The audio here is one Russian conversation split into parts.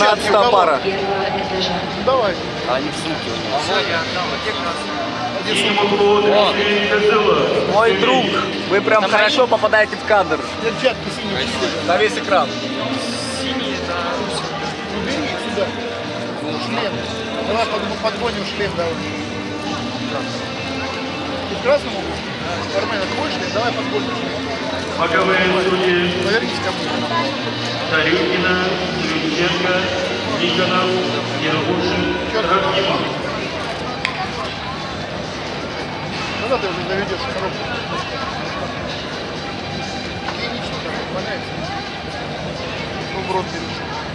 12 пара. Давай. Они в сумке. Мой друг, вы прям хорошо попадаете в кадр. Перчатки синие. На весь экран. Убери сюда. Шлем. Давай подгоним шлем, давай. Ты в красном углу? Кармен, твой шлем? Давай подгоним шлем. Боковые судьи Повернись ко мне. Тарюкина, Ключенко, Никонов, Ергушин, Рахимов. Когда ты уже доведешь коробку? Гигиенично так, валяется. Ну, в рот берешь.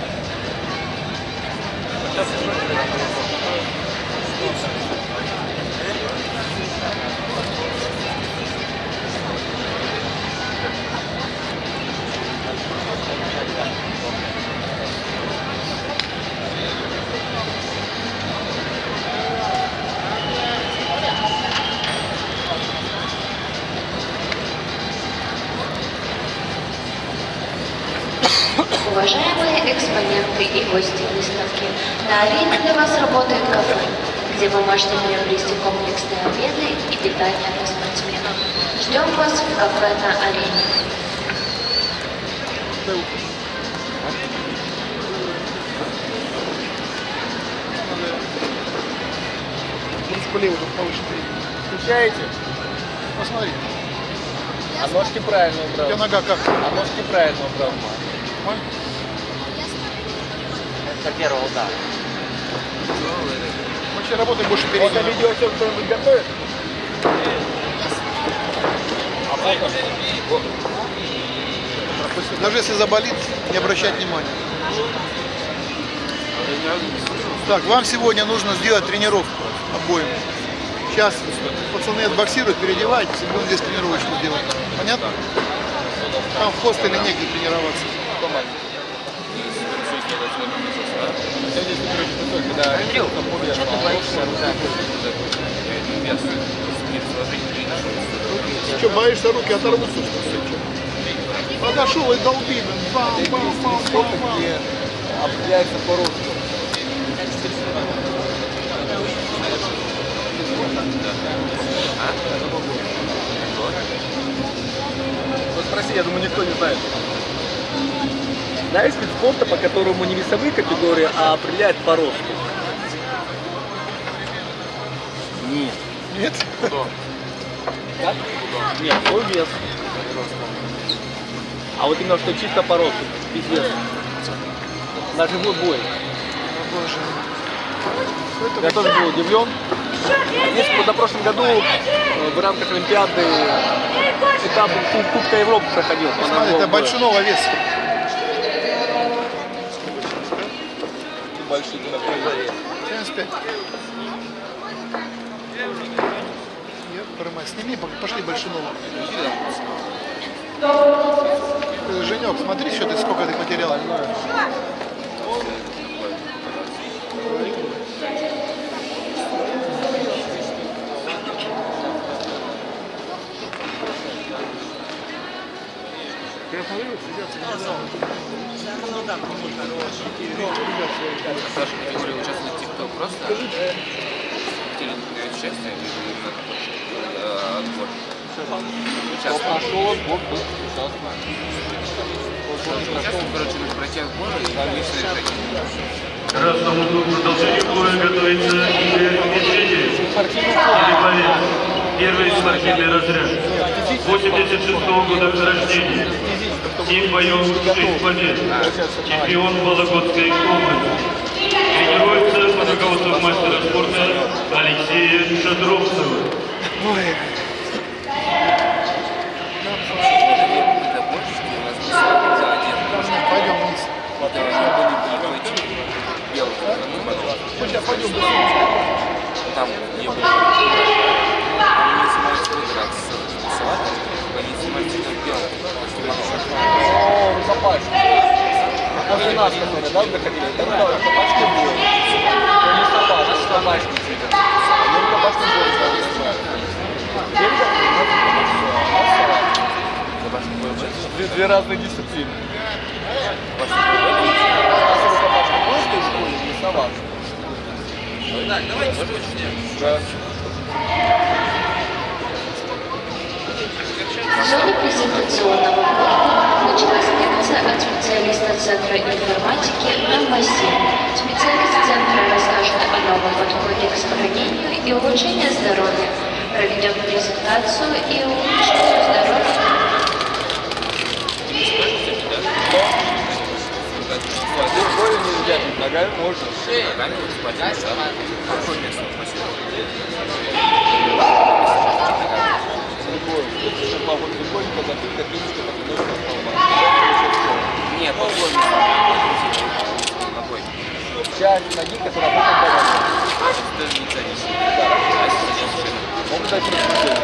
Уважаемые экспоненты и гости выставки, на арене для вас работает кафе, где вы можете приобрести комплексные обеды и питание для спортсменов. Ждем вас в кафе на арене. Ручку левую тут повыше. Включаете? Посмотри. А ножки правильно У убрал. тебя нога как? А ножки правильно убрал. До первого удара. Вообще работай больше Вот переднего. это видео все кто-нибудь готовит? А фото? Даже если заболит, не обращать внимания. Так, вам сегодня нужно сделать тренировку обоим. Сейчас пацаны отбоксируют, переодевайтесь, и будем здесь тренировочку делать. Понятно? Там в хостеле негде тренироваться. Ты что, боишься, руки оторвутся? Подошел и долби. Где определяется по росту. Вот спроси, я думаю, никто не знает. Знаешь вид спорта, по которому не весовые категории, а определяет по росту? Нет. Нет? Как? Нет, свой вес. А вот именно что чисто по росту, без веса. На живой бой. Я тоже был удивлен. Здесь в позапрошлом году в рамках Олимпиады этап Кубка Европы проходил. Смотри, это большого веса. Большой, 75. Сними, пошли большинова. Женек, смотри, что ты, сколько ты потерял. Саша категория участвует ТикТок просто? Хотели принять участие или отбор? Участвовал. Короче, нужно пройти отбор и личное решение. Красному клубу продолжению боя готовится Игорь Медведев. Или первый спортивный разряд. 86-го года рождения. 7 боев, 6 побед. Чемпион Вологодской области. Тренируется под руководством мастера спорта Алексея Шадровцева. Пойдем вниз. Сейчас пойдем. Там не было. Они снимают играть с салатом, они снимают цветом белым. О, рукопашки. После нас, которые, да, доходили? Это рукопашки бой. Но не собака, это собачный цвет. Не рукопашный бой, Две разные дисциплины. Рукопашный Да. В зоне презентационного блока началась лекция от специалиста Центра информатики Рамаси. Специалист Центра расскажет о новом подходе к сохранению и улучшению здоровья. Проведем презентацию и улучшению здоровья. Более нельзя, ногами можно. Ногами вот спать, да? Хорошо место, спасибо. Любой, когда ты копишься, как ножка столба. Нет, ногой. Часть ноги, которая потом болит. Даже не зависит. Да. А если садись шину? Могут дать распределение.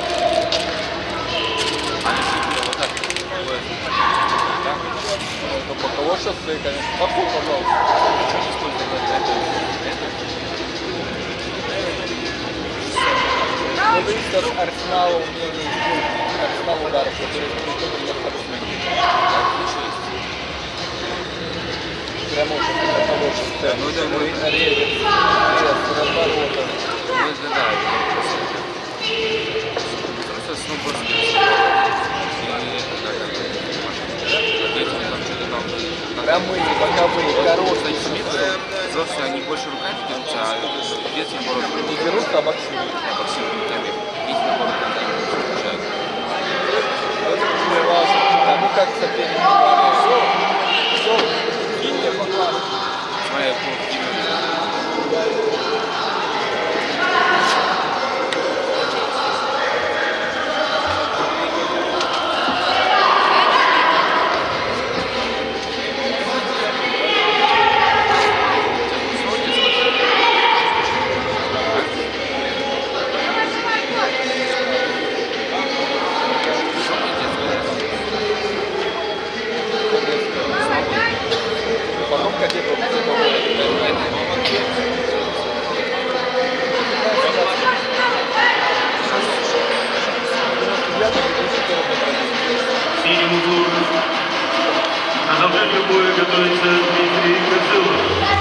А на себе вот так. Так. Но боковое шоссе, конечно. Поход, пожалуйста. Сколько это? Но зависит от арсенала умений, арсенала ударов, которые никто не необходимо. Прямо очень хороший сцен. Ну, это мы... Режет, разворота. Ну, это да, это просто сноуборд. Прямые, боковые, короткие. Взрослые, они больше руками дерутся, а дети, наоборот, Не дерутся, а боксируют. боксируют. Дети, наоборот, они решают. Это очень важно. Потому как соперник все, кинь мне поклад. Смотри, по Потом кадетов. В синем углу продолжение боя готовится Дмитрий Козылов.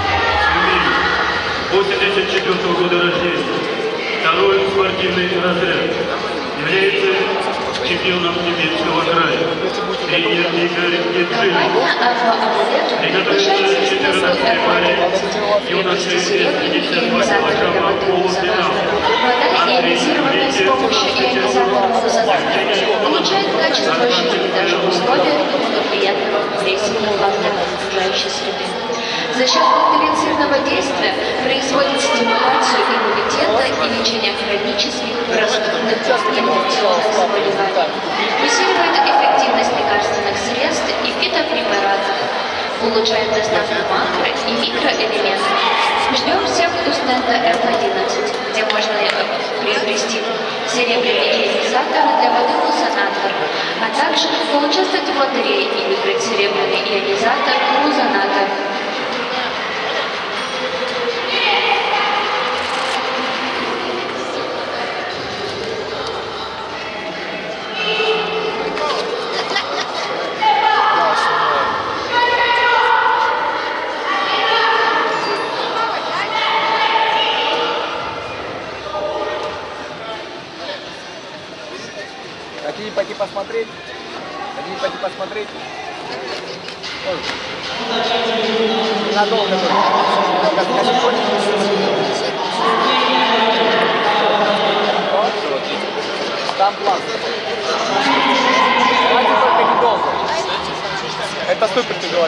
84-го года рождения. Второй спортивный разряд. Является чемпионом Тюменского края. Тренер Игорь Еджилин. Приготовится 14 мая. Юноши 58 килограмма полуфинал. Вода, реализированная с помощью ионизаторного задания, улучшает качество жизни даже в условиях благоприятного воздействия фактора окружающей среды. За счет интенсивного действия производит стимуляцию иммунитета и лечение хронических простудных инфекционных заболеваний. Усиливает эффективность лекарственных средств и фитопрепаратов. Улучшает доставку макро- и микроэлементов. Ждем всех у стенда F11, где можно приобрести серебряные ионизаторы для воды лузонатор, а также поучаствовать в лотерее и выиграть серебряный ионизатор лузонатор. Хотите пойти посмотреть? Хотите пойти посмотреть? Ой. Надолго там план. Давайте только недолго. Это супер тяжело.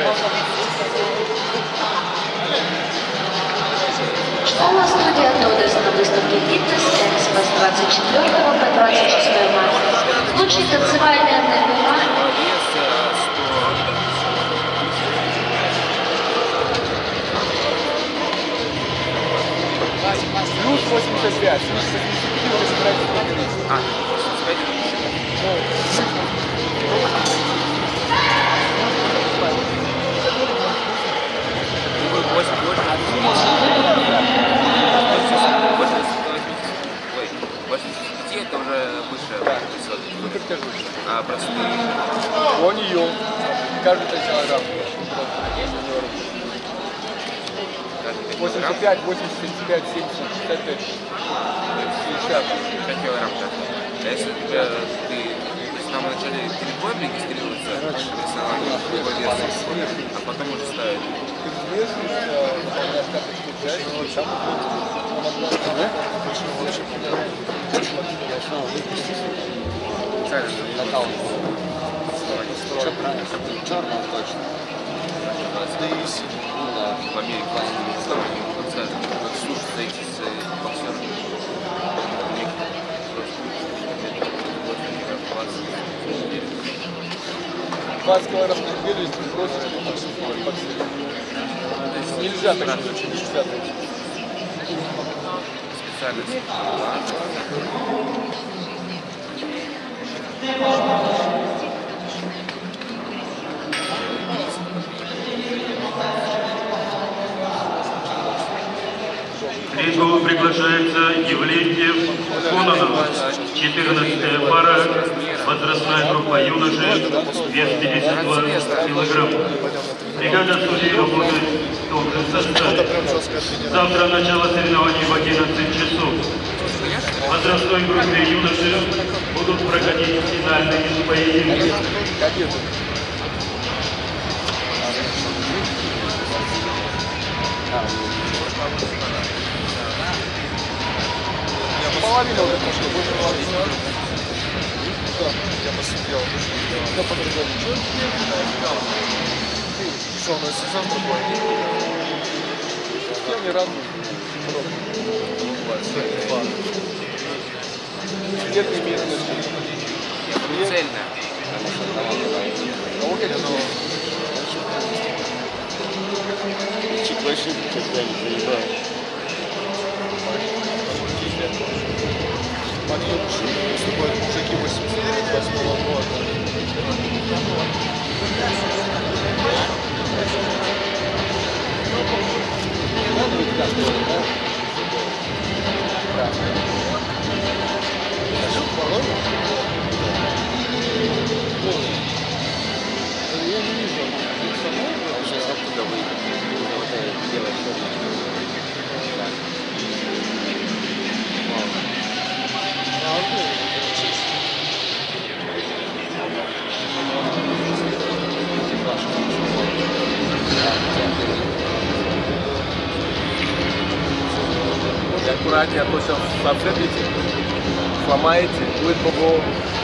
Школа-студия Тодес на выставке «Фитнес» Экспо с 24 по 26 марта. Лучшие танцевальные номера. Плюс 85. Плюс 85 уже собираетесь победить. А, 85? Ну, 85 это уже высшая высота. Супер тяжелый. А простые? У нее. Каждый 5 килограмм. Каждый 85, 85, 70, 65, 60. 5 килограмм. А если у тебя, ты в самом начале перед боем регистрируется профессиональный вес, а потом уже ставят. Ты взвешиваешься, выполняешь карточку части, и там Черный точно. В Америке слушаться эти боксеры. килограмм в неделю, если ты бросишь, то боксировать. Нельзя так делать, нельзя так. Специальность. В рингу приглашается Евлентьев Кононов, 14-я пара, возрастная группа юноши, вес 52 килограмм. Бригада судей работает в том же составе. Завтра начало соревнований в 11 часов. В возрастной группе юноши будут проходить финальные поединки. Половина уже пошла, больше половины. Я посмотрел. Я по-другому. Что, у нас сезон другой? С кем не разу? Нет, не имеет значения. Цельно. Кого хотят? Чик больших никогда не заебаю. Подъем выступают мужики 88 года. Я не вижу. Сейчас оттуда выйдет. Делать И аккуратнее, а то сейчас зацепите, сломаете, будет по-голову.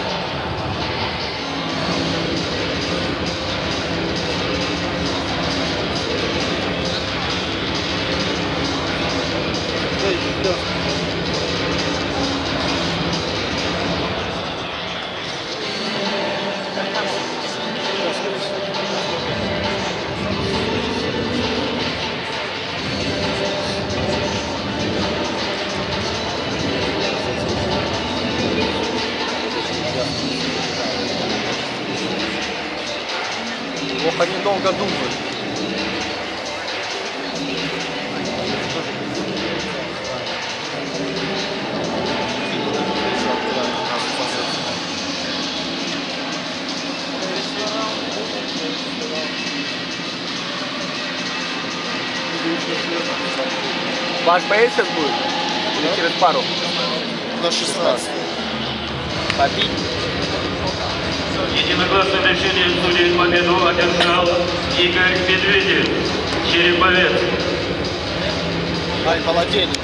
Ох, они долго думают. Ваш боец сейчас будет? Или через пару? На 16. Побить? Единогласным решением судей победу одержал Игорь Медведев, Череповец. Ай, молодец.